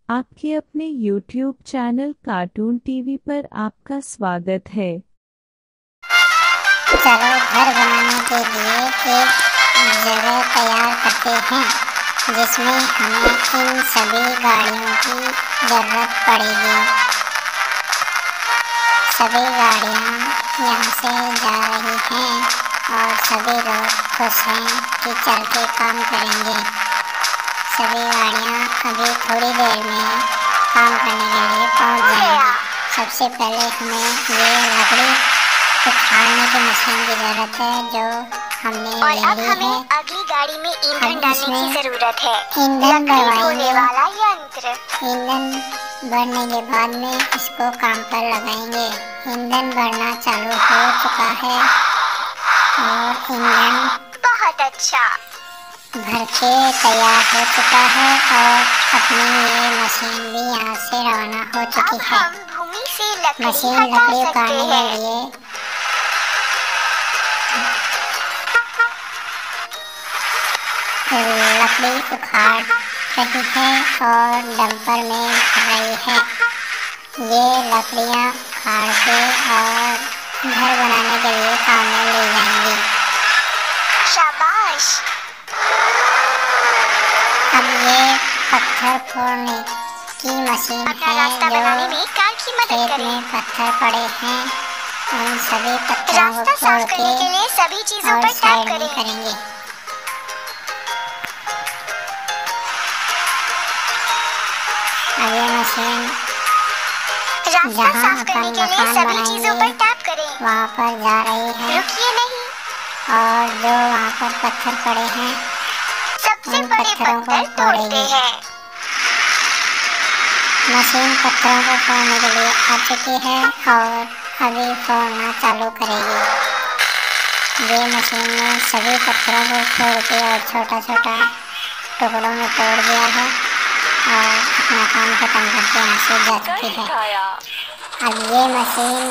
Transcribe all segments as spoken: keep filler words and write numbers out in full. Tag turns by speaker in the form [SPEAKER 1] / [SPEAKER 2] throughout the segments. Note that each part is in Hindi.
[SPEAKER 1] आपके अपने यूट्यूब चैनल कार्टून टीवी पर आपका स्वागत है।
[SPEAKER 2] चलो घर बनाने के लिए एक जगह तैयार करते हैं जिसमें हमें इन सभी गाड़ियों की ज़रूरत पड़ेगी। सभी गाड़ियाँ यहाँ से जा रही हैं और सभी लोग खुश हैं कि चल के काम करेंगे। सभी गाड़ियाँ अभी थोड़ी देर में काम करने के लिए पहुँच जाएंगी। सबसे पहले हमें ये लकड़ी उखाड़ने की मशीन की जरूरत है जो हमने
[SPEAKER 3] और
[SPEAKER 2] ले
[SPEAKER 3] अब
[SPEAKER 2] ली
[SPEAKER 3] हमें
[SPEAKER 2] है।
[SPEAKER 3] अगली गाड़ी में ईंधन डालने
[SPEAKER 2] इसमें
[SPEAKER 3] की जरूरत है।
[SPEAKER 2] ईंधन
[SPEAKER 3] लकड़ी
[SPEAKER 2] भरवाएंगे।
[SPEAKER 3] ढोने वाला यंत्र।
[SPEAKER 2] ईंधन भरने के बाद में इसको काम पर लगाएंगे। ईंधन भरना चालू हो चुका है और ईंधन
[SPEAKER 3] बहुत अच्छा।
[SPEAKER 2] भर के तैयार हो चुका है और अपनी ये मशीन भी यहाँ से रवाना हो चुकी
[SPEAKER 3] अब
[SPEAKER 2] है।
[SPEAKER 3] हम भूमि से लकड़ी
[SPEAKER 2] मशीन
[SPEAKER 3] हटा
[SPEAKER 2] लकड़ी
[SPEAKER 3] सकते
[SPEAKER 2] उखाड़ने के
[SPEAKER 3] हैं।
[SPEAKER 2] लिए लकड़ी उखाड़ रही है और डंपर में भर रही है। ये लकड़ियाँ उखाड़ के और घर बनाने के लिए काम में ले जाएंगी।
[SPEAKER 3] शाबाश।
[SPEAKER 2] अब ये पत्थर फोड़ने की मशीन
[SPEAKER 3] अपना
[SPEAKER 2] है
[SPEAKER 3] रास्ता बनाने
[SPEAKER 2] जो
[SPEAKER 3] में कार की मदद
[SPEAKER 2] खेत
[SPEAKER 3] करें।
[SPEAKER 2] में पत्थर पड़े हैं। उन सभी पत्थरों को
[SPEAKER 3] रास्ता
[SPEAKER 2] फोड़
[SPEAKER 3] साफ
[SPEAKER 2] के
[SPEAKER 3] करने के लिए सभी चीजों
[SPEAKER 2] और
[SPEAKER 3] पर टैप
[SPEAKER 2] साइड में
[SPEAKER 3] करें।
[SPEAKER 2] करेंगे। अब ये मशीन
[SPEAKER 3] रास्ता
[SPEAKER 2] जहाँ
[SPEAKER 3] साफ करने
[SPEAKER 2] अपन
[SPEAKER 3] के लिए
[SPEAKER 2] मकान
[SPEAKER 3] सभी चीजों पर
[SPEAKER 2] बनाएंगे
[SPEAKER 3] टैप करें।
[SPEAKER 2] वहाँ पर जा रही है
[SPEAKER 3] रुकिए नहीं।
[SPEAKER 2] और जो वहाँ पर पत्थर पड़े हैं
[SPEAKER 3] सबसे
[SPEAKER 2] उन
[SPEAKER 3] बड़े
[SPEAKER 2] पत्थरों को
[SPEAKER 3] पत्थर तोड़ते
[SPEAKER 2] फोड़ेगी।
[SPEAKER 3] हैं।
[SPEAKER 2] मशीन पत्थरों को फोड़ने के लिए आ चुकी है और अभी फोड़ना चालू करेगी। ये मशीन ने सभी पत्थरों को फोड़ के और छोटा छोटा टुकड़ों में तोड़ दिया है और अपना काम खत्म करके यहाँ से जा चुकी है। अब ये मशीन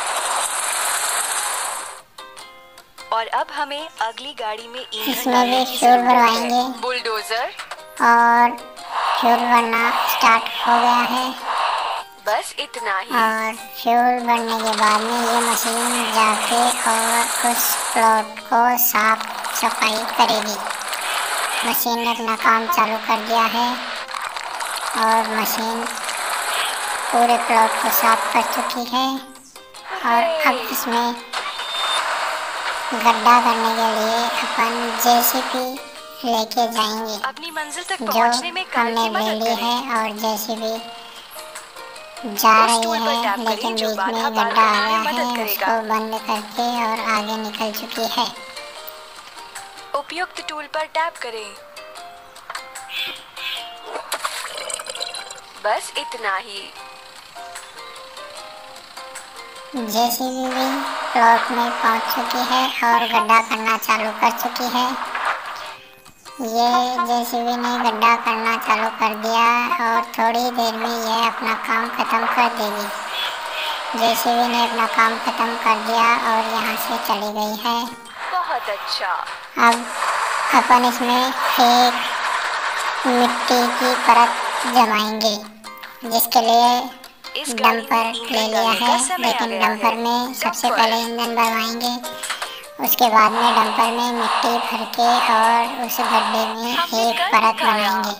[SPEAKER 4] और अब हमें अगली गाड़ी में ईंधन
[SPEAKER 2] इसमें
[SPEAKER 4] डालने
[SPEAKER 2] भी
[SPEAKER 4] की
[SPEAKER 2] फ्यूल
[SPEAKER 4] जरूरत
[SPEAKER 2] भरवाएंगे
[SPEAKER 4] है। बुलडोजर
[SPEAKER 2] और फ्यूल भरना स्टार्ट हो गया है
[SPEAKER 4] बस इतना ही।
[SPEAKER 2] और फ्यूल भरने के बाद में ये मशीन जाके और उस प्लॉट को साफ सफाई करेगी। मशीन ने अपना काम चालू कर दिया है और मशीन पूरे प्लॉट को साफ कर चुकी है और अब इसमें गड्ढा करने के लिए अपन जेसीबी लेके जाएंगे
[SPEAKER 4] अपनी मंजिल तक
[SPEAKER 2] जो
[SPEAKER 4] पहुंचने में कार
[SPEAKER 2] हमने
[SPEAKER 4] की
[SPEAKER 2] ले
[SPEAKER 4] मदद
[SPEAKER 2] ली
[SPEAKER 4] करें।
[SPEAKER 2] है और जेसीबी जा
[SPEAKER 4] उस
[SPEAKER 2] रही
[SPEAKER 4] टूल पर
[SPEAKER 2] है
[SPEAKER 4] टैप
[SPEAKER 2] लेकिन
[SPEAKER 4] करें जो
[SPEAKER 2] बीच में
[SPEAKER 4] बाधा पार
[SPEAKER 2] गड्ढा
[SPEAKER 4] करने
[SPEAKER 2] आया
[SPEAKER 4] में
[SPEAKER 2] है
[SPEAKER 4] मदद करेगा।
[SPEAKER 2] उसको बंद करके और आगे निकल चुकी है।
[SPEAKER 4] उपयुक्त टूल पर टैप करें। बस इतना ही।
[SPEAKER 2] जेसीबी भी प्लॉट में पहुंच चुकी है और गड्ढा करना चालू कर चुकी है। ये जेसीबी ने गड्ढा करना चालू कर दिया और थोड़ी देर में ये अपना काम खत्म कर देगी। जेसीबी ने अपना काम खत्म कर दिया और यहाँ से चली गई है।
[SPEAKER 4] बहुत अच्छा।
[SPEAKER 2] अब अपन इसमें एक मिट्टी की परत जमाएंगे जिसके लिए
[SPEAKER 4] इस गाड़ी
[SPEAKER 2] डंपर
[SPEAKER 4] में
[SPEAKER 2] ले
[SPEAKER 4] ईंधन
[SPEAKER 2] लिया
[SPEAKER 4] डालने
[SPEAKER 2] है
[SPEAKER 4] का समय आ
[SPEAKER 2] लेकिन
[SPEAKER 4] गया
[SPEAKER 2] डंपर
[SPEAKER 4] है।
[SPEAKER 2] में सबसे
[SPEAKER 4] डंपर।
[SPEAKER 2] पहले ईंधन भरवाएंगे। उसके बाद में डंपर में मिट्टी भर के और उस गड्ढे में
[SPEAKER 4] हमने
[SPEAKER 2] एक
[SPEAKER 4] कर
[SPEAKER 2] परत
[SPEAKER 4] दिखाया।
[SPEAKER 2] बनाएंगे।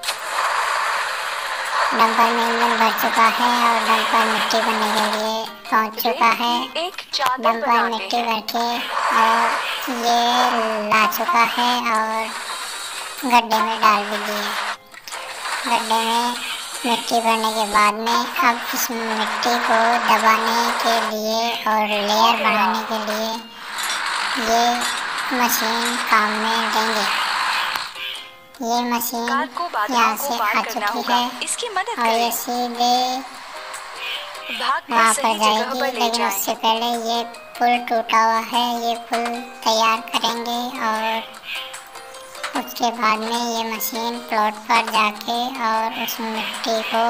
[SPEAKER 2] डंपर में ईंधन भर चुका है और डंपर मिट्टी भरने के लिए पहुंच चुका है।
[SPEAKER 4] रेत की एक चादर
[SPEAKER 2] डंपर
[SPEAKER 4] बनाते
[SPEAKER 2] मिट्टी
[SPEAKER 4] हैं।
[SPEAKER 2] भर के और ये ला चुका है और गड्ढे में डाल भी दिए। गड्ढे में मिट्टी भरने के बाद में अब इस मिट्टी को दबाने के लिए और लेयर बनाने के लिए ये मशीन काम में देंगे। ये मशीन
[SPEAKER 4] कार को बाधाओं
[SPEAKER 2] यहाँ
[SPEAKER 4] को
[SPEAKER 2] से
[SPEAKER 4] पार
[SPEAKER 2] आ
[SPEAKER 4] करना
[SPEAKER 2] चुकी
[SPEAKER 4] होगा।
[SPEAKER 2] है
[SPEAKER 4] इसकी मदद
[SPEAKER 2] और ये
[SPEAKER 4] करें।
[SPEAKER 2] सीधे
[SPEAKER 4] भाग कर
[SPEAKER 2] वहाँ पर
[SPEAKER 4] सही जगह
[SPEAKER 2] जाएगी
[SPEAKER 4] पर ले
[SPEAKER 2] लेकिन
[SPEAKER 4] जाएं।
[SPEAKER 2] उससे पहले ये पुल टूटा हुआ है। ये पुल तैयार करेंगे और उसके बाद में ये मशीन प्लॉट पर जाके और उस मिट्टी को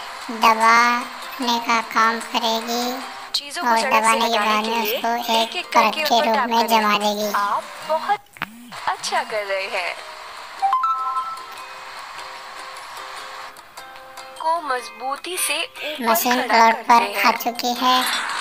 [SPEAKER 2] दबाने का काम करेगी
[SPEAKER 4] चीजों को
[SPEAKER 2] और
[SPEAKER 4] सड़क से
[SPEAKER 2] दबाने के
[SPEAKER 4] हटाने
[SPEAKER 2] बाद
[SPEAKER 4] के
[SPEAKER 2] में
[SPEAKER 4] लिए
[SPEAKER 2] उसको
[SPEAKER 4] एक
[SPEAKER 2] एक
[SPEAKER 4] एक
[SPEAKER 2] परत
[SPEAKER 4] करके
[SPEAKER 2] के
[SPEAKER 4] ऊपर
[SPEAKER 2] रूप
[SPEAKER 4] टैप
[SPEAKER 2] में
[SPEAKER 4] करें।
[SPEAKER 2] जमा देगी।
[SPEAKER 4] आप बहुत अच्छा कर रहे हैं। को मजबूती से ऊपर
[SPEAKER 2] मशीन
[SPEAKER 4] खड़ा
[SPEAKER 2] प्लॉट
[SPEAKER 4] करते
[SPEAKER 2] पर
[SPEAKER 4] हैं।
[SPEAKER 2] आ चुकी है।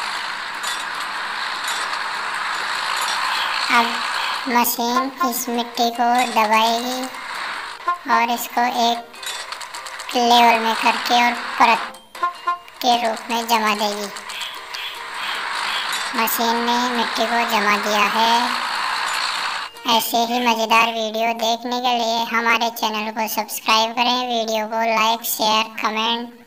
[SPEAKER 2] अब मशीन इस मिट्टी को दबाएगी और इसको एक लेवल में करके और परत के रूप में जमा देगी। मशीन ने मिट्टी को जमा दिया है। ऐसे ही मज़ेदार वीडियो देखने के लिए हमारे चैनल को सब्सक्राइब करें, वीडियो को लाइक शेयर कमेंट